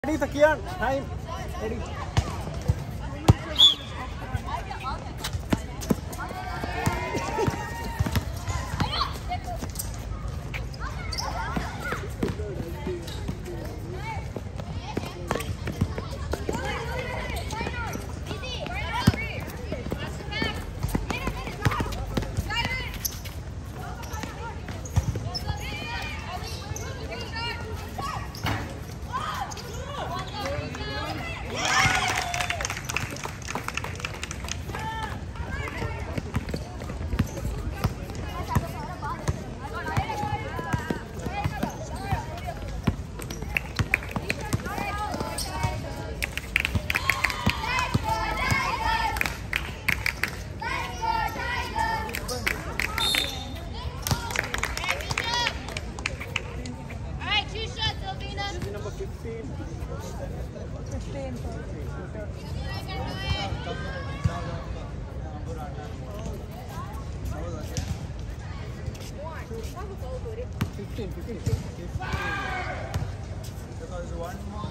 Ready, Sakiyan? Time. Ready. Because one more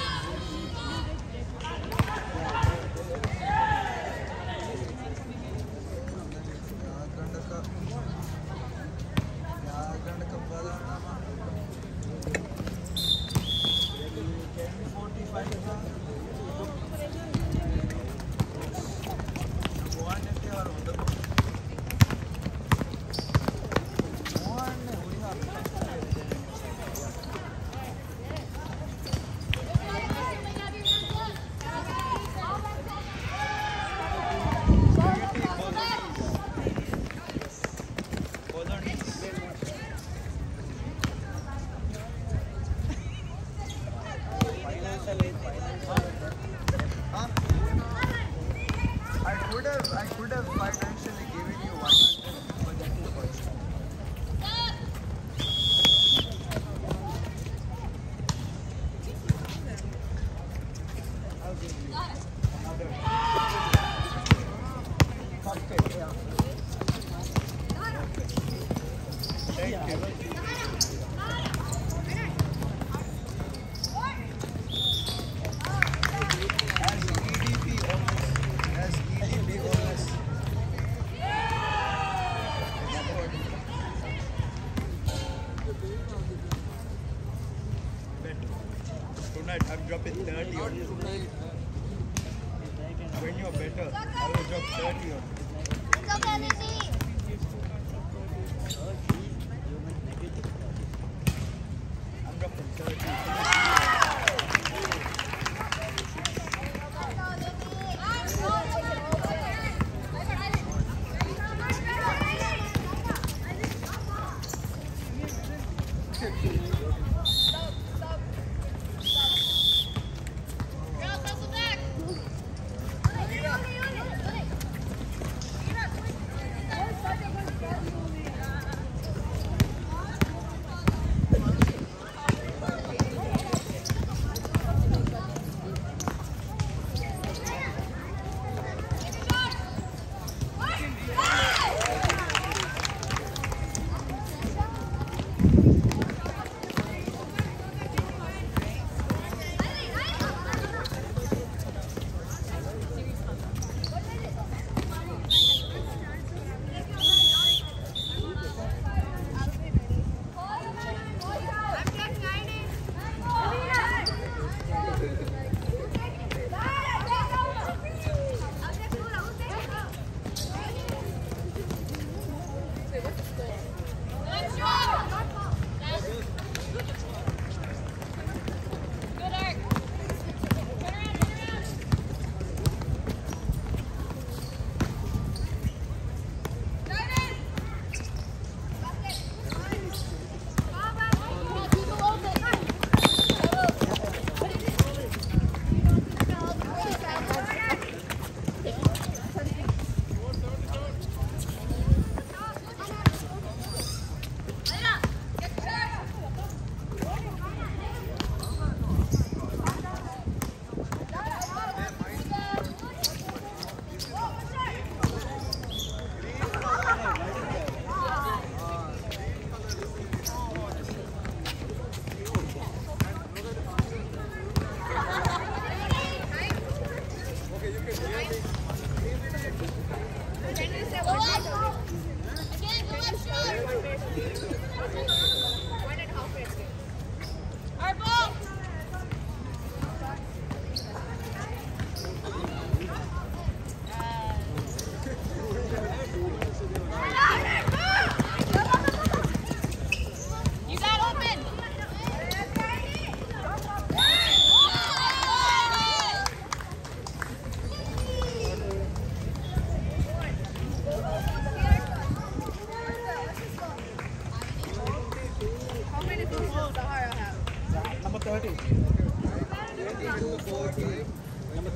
I could have financially given you 100, but that is question. I'll give you another. Okay, yeah. Thank you. Tonight I'm dropping 30 on you. When you're better, I will drop 30 on you. I'm dropping 30.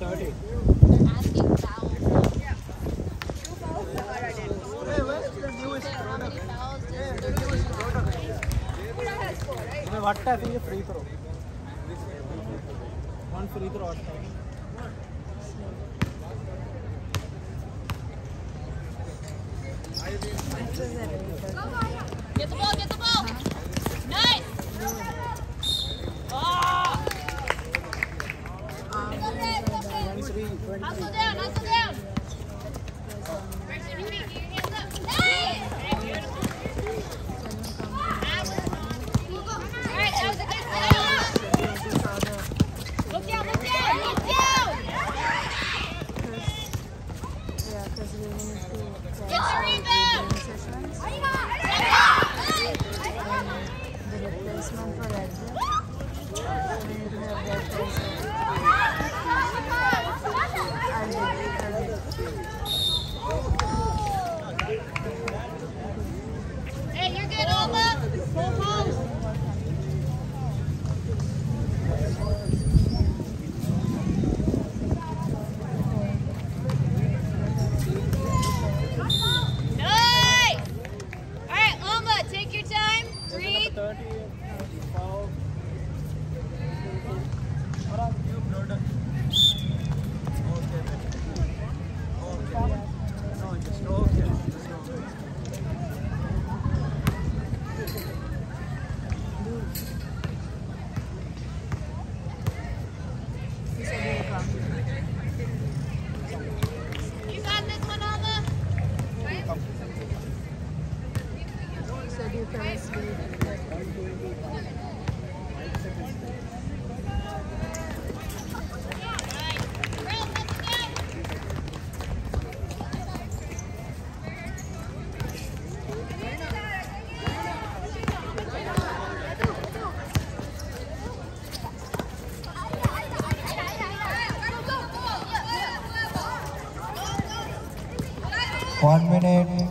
30. Asking foul. Hey, where's the newest How product? many fouls Hey, does the newest product. What I think free throw. One free throw. Get the ball, get the ball. Nice. Oh. Hustle down, hustle down. First in your feet, get your hands up. Nice. All right, that was a good foul. Look down, look down, look down. Get the rebound. The replacement for Edgar. Hey, you're good, Alma. Full post. Nice. All right, Alma, take your time. Breathe. 30. Foul. New product. Okay, man. Okay. No, just okay. Just okay. He said he will come. You got this one, Alma. He said you can sleep. One minute.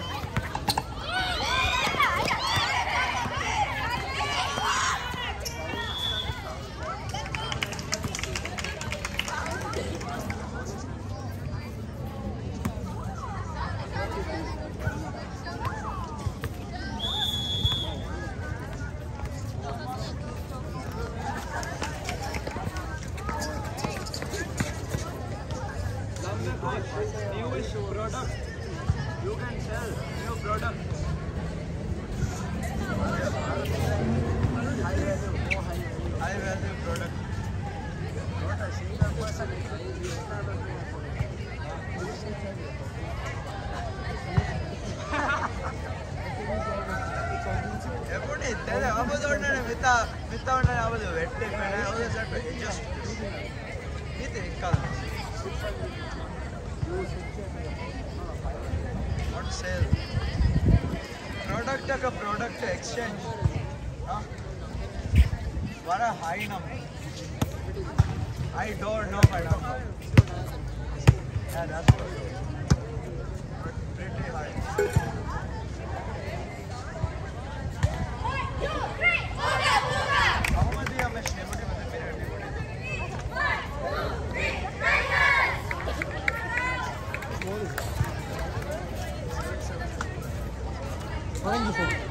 Newest product. You can sell new product. High value product. Not a single person. ಎಪ್ಪುಡಿ ಇದ್ದಾರೆ ಆಬದು ಒಣ್ಣನೆ ಮಿತ್ತ ಒಣ್ಣನೆ ಆಬದು ವೆಟ್ಟೆ ಮೇಲೆ ಆಬದು ಸಟ್ adjust ಇದು ಇಕ್ಕಲ್ಲ not sale product exchange what a high number I don't know madam yeah that's for sure but pretty high how much you have shemudi mate mere Thank you, sir.